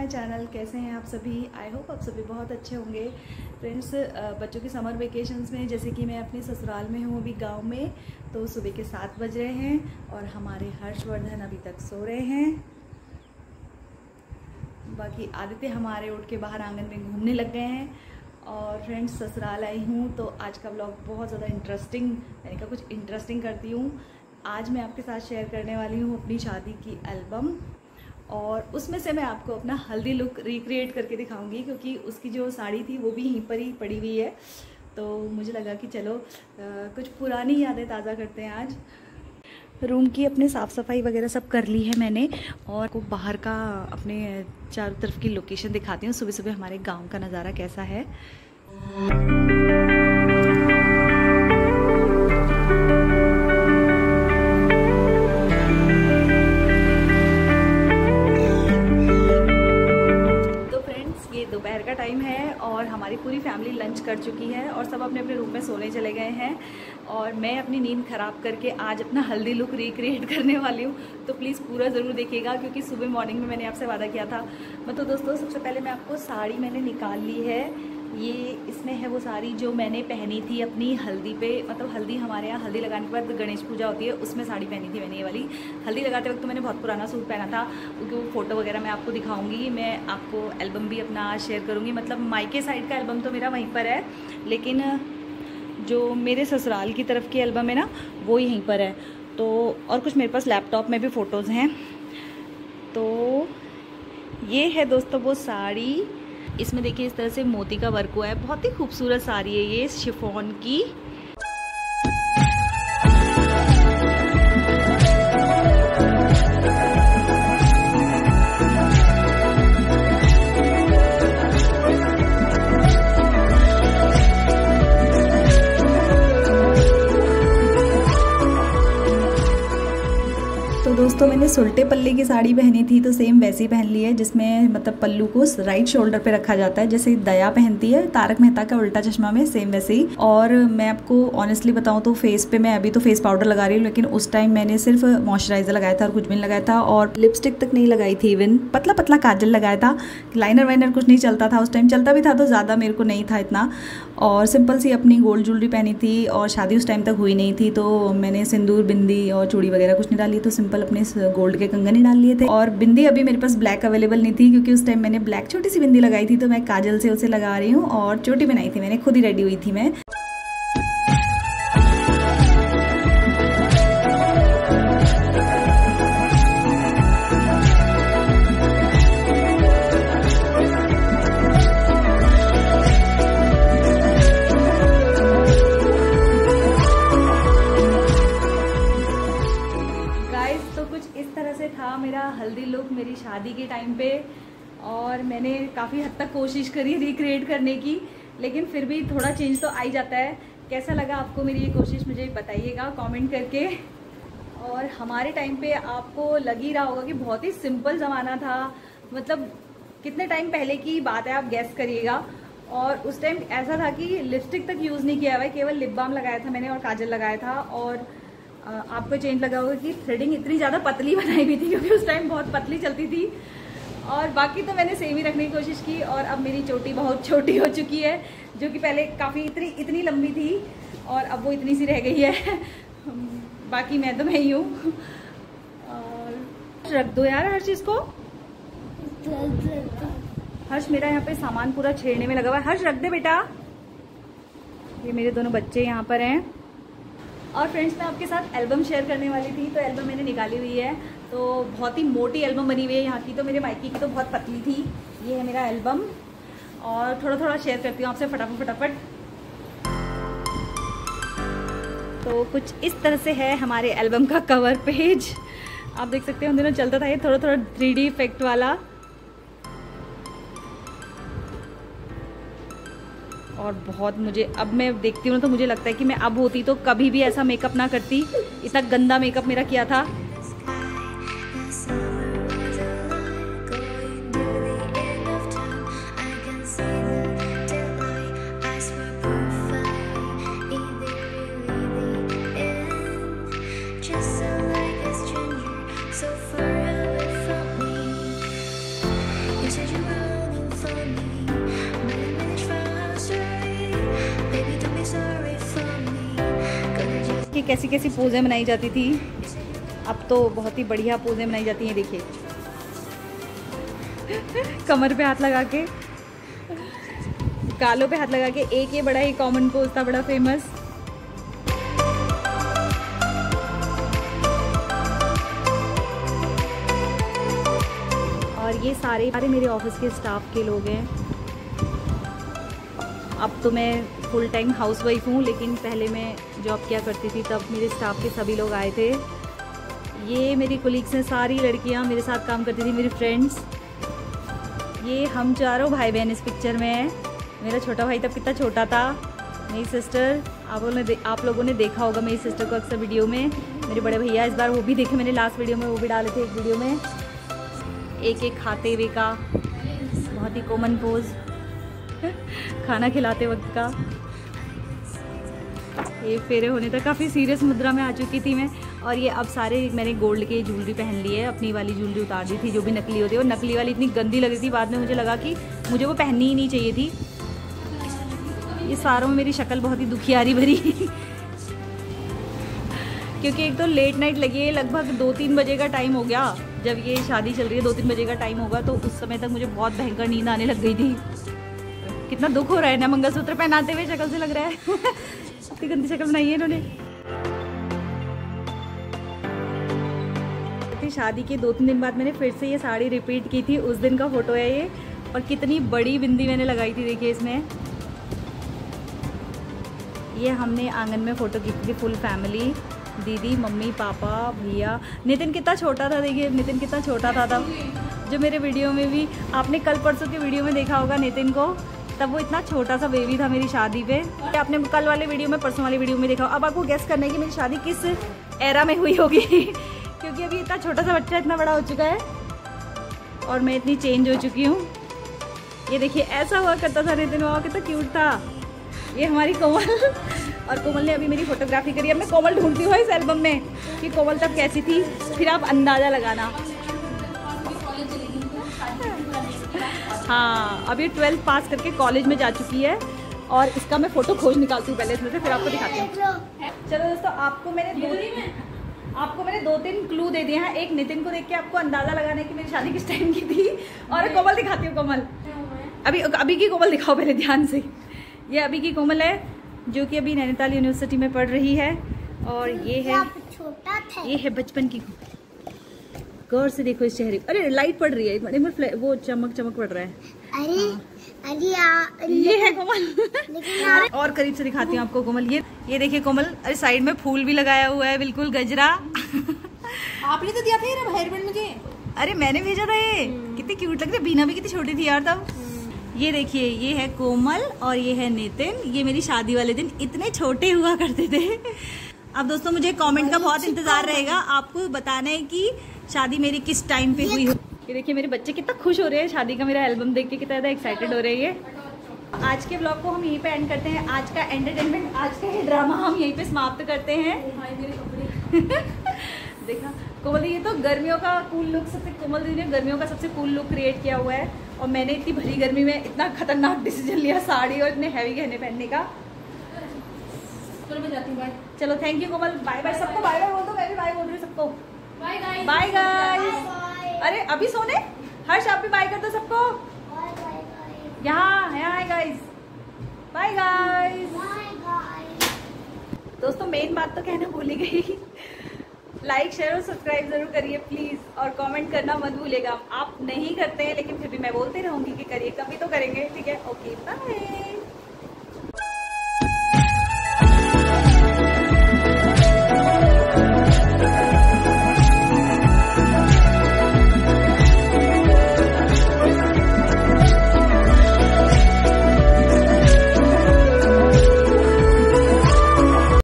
Channel. कैसे हैं आप सभी? आई होप आप सभी बहुत अच्छे होंगे। फ्रेंड्स, बच्चों की समर वेकेशंस में जैसे कि मैं अपने ससुराल में हूँ अभी गांव में, तो सुबह के 7 बज रहे हैं और हमारे हर्षवर्धन अभी तक सो रहे हैं। बाकी आदित्य हमारे उठ के बाहर आंगन में घूमने लग गए हैं। और फ्रेंड्स, ससुराल आई हूँ तो आज का ब्लॉग बहुत ज़्यादा इंटरेस्टिंग, मैंने कहा कुछ इंटरेस्टिंग करती हूँ। आज मैं आपके साथ शेयर करने वाली हूँ अपनी शादी की एल्बम, और उसमें से मैं आपको अपना हल्दी लुक रिक्रिएट करके दिखाऊंगी, क्योंकि उसकी जो साड़ी थी वो भी यहीं पर ही पड़ी हुई है। तो मुझे लगा कि चलो कुछ पुरानी यादें ताज़ा करते हैं आज। रूम की अपने साफ़ सफाई वगैरह सब कर ली है मैंने, और को बाहर का अपने चारों तरफ की लोकेशन दिखाती हूँ। सुबह सुबह हमारे गांव का नज़ारा कैसा है। दोपहर का टाइम है और हमारी पूरी फैमिली लंच कर चुकी है और सब अपने अपने रूम में सोने चले गए हैं, और मैं अपनी नींद ख़राब करके आज अपना हल्दी लुक रिक्रिएट करने वाली हूँ। तो प्लीज़ पूरा ज़रूर देखिएगा, क्योंकि सुबह मॉर्निंग में मैंने आपसे वादा किया था। तो दोस्तों, सबसे पहले मैं आपको साड़ी मैंने निकाल ली है। ये इसमें है वो साड़ी जो मैंने पहनी थी अपनी हल्दी पे, मतलब हल्दी हमारे यहाँ हल्दी लगाने के बाद गणेश पूजा होती है, उसमें साड़ी पहनी थी मैंने। ये वाली हल्दी लगाते वक्त तो मैंने बहुत पुराना सूट पहना था, क्योंकि वो फ़ोटो वगैरह मैं आपको दिखाऊंगी। मैं आपको एल्बम भी अपना शेयर करूँगी, मतलब मायके साइड का एल्बम तो मेरा वहीं पर है, लेकिन जो मेरे ससुराल की तरफ की एल्बम है ना, वो यहीं पर है। तो और कुछ मेरे पास लैपटॉप में भी फ़ोटोज़ हैं। तो ये है दोस्तों वो साड़ी। इसमें देखिए इस तरह से मोती का वर्क हुआ है, बहुत ही खूबसूरत साड़ी है ये शिफॉन की। तो दोस्तों, मैंने सुल्टे पल्ले की साड़ी पहनी थी, तो सेम वैसी पहन ली है, जिसमें मतलब पल्लू को राइट शोल्डर पे रखा जाता है, जैसे दया पहनती है तारक मेहता का उल्टा चश्मा में, सेम वैसे ही। और मैं आपको ऑनेस्टली बताऊं तो फेस पे मैं अभी तो फेस पाउडर लगा रही हूँ, लेकिन उस टाइम मैंने सिर्फ मॉइस्चराइजर लगाया था और कुछ भी नहीं लगाया था, और लिपस्टिक तक नहीं लगाई थी। इवन पतला पतला काजल लगाया था, लाइनर वाइनर कुछ नहीं चलता था उस टाइम। चलता भी था तो ज़्यादा मेरे को नहीं था इतना, और सिंपल सी अपनी गोल्ड ज्वेलरी पहनी थी। और शादी उस टाइम तक हुई नहीं थी, तो मैंने सिंदूर, बिंदी और चूड़ी वगैरह कुछ नहीं डाली, तो सिंपल अपने गोल्ड के कंगन ही डाल लिए थे। और बिंदी अभी मेरे पास ब्लैक अवेलेबल नहीं थी, क्योंकि उस टाइम मैंने ब्लैक छोटी सी बिंदी लगाई थी, तो मैं काजल से उसे लगा रही हूँ। और चोटी बनाई थी मैंने, खुद ही रेडी हुई थी मैं। था मेरा हल्दी लुक मेरी शादी के टाइम पे, और मैंने काफ़ी हद तक कोशिश करी रिक्रिएट करने की, लेकिन फिर भी थोड़ा चेंज तो आ ही जाता है। कैसा लगा आपको मेरी ये कोशिश, मुझे बताइएगा कमेंट करके। और हमारे टाइम पे आपको लग ही रहा होगा कि बहुत ही सिंपल ज़माना था, मतलब कितने टाइम पहले की बात है, आप गैस करिएगा। और उस टाइम ऐसा था कि लिपस्टिक तक यूज़ नहीं किया हुआ है, केवल लिप बाम लगाया था मैंने और काजल लगाया था। और आपको चेंज लगा होगा कि थ्रेडिंग इतनी ज़्यादा पतली बनाई हुई थी, क्योंकि उस टाइम बहुत पतली चलती थी। और बाकी तो मैंने सेम ही रखने की कोशिश की। और अब मेरी चोटी बहुत छोटी हो चुकी है, जो कि पहले काफ़ी इतनी लंबी थी, और अब वो इतनी सी रह गई है। बाकी मैं तो मैं ही हूँ। और रख दो यार हर्ष इसको। हर्ष मेरा यहाँ पे सामान पूरा छेड़ने में लगा हुआ है। हर्ष रख दे बेटा। ये मेरे दोनों बच्चे यहाँ पर हैं। और फ्रेंड्स, मैं आपके साथ एल्बम शेयर करने वाली थी, तो एल्बम मैंने निकाली हुई है। तो बहुत ही मोटी एल्बम बनी हुई है यहाँ की, तो मेरे मायके की तो बहुत पतली थी। ये है मेरा एल्बम, और थोड़ा थोड़ा शेयर करती हूँ आपसे फटाफट। तो कुछ इस तरह से है हमारे एल्बम का कवर पेज, आप देख सकते हैं। उन दिनों चलता था ये थोड़ा 3D इफेक्ट वाला। और बहुत मुझे, अब मैं देखती हूँ तो मुझे लगता है कि मैं अब होती तो कभी भी ऐसा मेकअप ना करती। इतना गंदा मेकअप मेरा किया था। You said you कि कैसी कैसी पोजें बनाई जाती थी, अब तो बहुत ही बढ़िया पोजें बनाई जाती हैं। देखिए कमर पे हाथ लगा के, गालों पे हाथ लगा के, एक ये बड़ा ही कॉमन पोज था, बड़ा फेमस। और ये सारे मेरे ऑफिस के स्टाफ के लोग हैं। अब तो मैं फुल टाइम हाउसवाइफ हूँ, लेकिन पहले मैं जॉब किया करती थी, तब मेरे स्टाफ के सभी लोग आए थे। ये मेरी कोलीग्स हैं, सारी लड़कियाँ मेरे साथ काम करती थी, मेरी फ्रेंड्स। ये हम चारों भाई बहन इस पिक्चर में हैं। मेरा छोटा भाई तब कितना छोटा था, मेरी सिस्टर, आप लोगों ने देखा होगा मेरी सिस्टर को अक्सर वीडियो में। मेरे बड़े भैया इस बार वो भी देखे मैंने, लास्ट वीडियो में वो भी डाले थे एक वीडियो में, एक खाते हुए का बहुत ही कॉमन पोज, खाना खिलाते वक्त का। ये फेरे होने तक काफ़ी सीरियस मुद्रा में आ चुकी थी मैं। और ये अब सारे मैंने गोल्ड के ज्वेलरी पहन ली है, अपनी वाली ज्वेलरी उतार दी थी जो भी नकली होती है। और नकली वाली इतनी गंदी लग रही थी, बाद में मुझे लगा कि मुझे वो पहननी ही नहीं चाहिए थी। ये सारों में मेरी शक्ल बहुत ही दुखियारी भरी क्योंकि एक तो लेट नाइट लगी है, लगभग 2-3 बजे का टाइम हो गया। जब ये शादी चल रही है 2-3 बजे का टाइम होगा, तो उस समय तक मुझे बहुत भयंकर नींद आने लग गई थी। कितना दुख हो रहा है ना, मंगलसूत्र पहनाते हुए शक्ल से लग रहा है इतनी गंदी शक्ल बनाई है इन्होंने। शादी के 2-3 दिन बाद मैंने फिर से ये साड़ी रिपीट की थी, उस दिन का फोटो है ये। और कितनी बड़ी बिंदी मैंने लगाई थी, देखिए इसमें। ये हमने आंगन में फ़ोटो खींची थी, फुल फैमिली, दीदी, मम्मी, पापा, भैया। नितिन कितना छोटा था, देखिए नितिन कितना छोटा था तब, जो मेरे वीडियो में भी आपने कल परसों के वीडियो में देखा होगा नितिन को, तब वो इतना छोटा सा बेबी था मेरी शादी पे। आपने कल वाले वीडियो में, परसों वाले वीडियो में देखा। अब आपको गेस करना है कि मेरी शादी किस एरा में हुई होगी क्योंकि अभी इतना छोटा सा बच्चा इतना बड़ा हो चुका है और मैं इतनी चेंज हो चुकी हूँ। ये देखिए ऐसा हुआ करता था नितिन, बाबा कितना क्यूट था। ये हमारी कोमल और कोमल ने अभी मेरी फोटोग्राफी करी। अब मैं कोमल ढूंढती हूँ इस एल्बम में कि कोमल तब कैसी थी, फिर आप अंदाज़ा लगाना। हाँ, अभी 12th पास करके कॉलेज में जा चुकी है और इसका मैं फ़ोटो खोज निकालती हूँ पहले इसमें से, फिर आपको दिखाती हूँ। चलो दोस्तों, आपको मैंने 2-3 क्लू दे दिए हैं। एक नितिन को देख के आपको अंदाज़ा लगाना है कि मेरी शादी किस टाइम की थी। और कोमल दिखाती हूँ, कोमल अभी की कोमल दिखाओ पहले ध्यान से। ये अभी की कोमल है जो कि अभी नैनीताल यूनिवर्सिटी में पढ़ रही है। और ये है बचपन की। गौर से देखो इस चेहरे। अरे लाइट पड़ रही है, वो चमक पड़ रहा है। अरे ये है कोमल और करीब से दिखाती हूँ आपको कोमल। ये देखिए कोमल, अरे साइड में फूल भी लगाया हुआ है, बिल्कुल गजरा आपने तो दिया था ये हेयर बैंड मुझे। अरे मैंने भेजा था ये, कितनी क्यूट लग रही है। बीना भी कितनी छोटी थी यार तब। ये देखिए, ये है कोमल और ये है नितिन। ये मेरी शादी वाले दिन इतने छोटे हुआ करते थे। अब दोस्तों मुझे कमेंट का बहुत इंतजार रहेगा, आपको बताना है कि शादी मेरी किस टाइम पे हुई हो। ये देखिए मेरे बच्चे कितना खुश हो रहे हैं शादी का मेरा एल्बम देख के, कितना ज़्यादा एक्साइटेड हो रहे हैं। आज के ब्लॉग को हम यहीं पे एंड करते हैं। आज का एंटरटेनमेंट, आज का ये ड्रामा हम यहीं पे समाप्त करते हैं। देखा कोमल दी, ये तो गर्मियों का कूल लुक, सबसे कोमल दी ने गर्मियों का सबसे कूल लुक क्रिएट किया हुआ है। और मैंने इतनी भरी गर्मी में इतना खतरनाक डिसीजन लिया साड़ी और इतने हैवी गहने पहनने का। चलो मैं जाती हूँ, बाय। चलो thank you Komal, bye bye सबको, बाय बाय बोल दो। मैं भी बाय बोल रही हूँ सबको, बाय गाइस। Bye guys. अरे अभी सोने, हर्ष आप भी बाय कर दो सबको। यहाँ है गाइस, बाय गाइस। दोस्तों मेन बात तो कहना भूल ही गई, लाइक शेयर और सब्सक्राइब जरूर करिए प्लीज, और कमेंट करना मत भूलिएगा। आप नहीं करते हैं लेकिन फिर भी मैं बोलते रहूंगी कि करिए, कभी तो करेंगे। ठीक है, ओके बाय।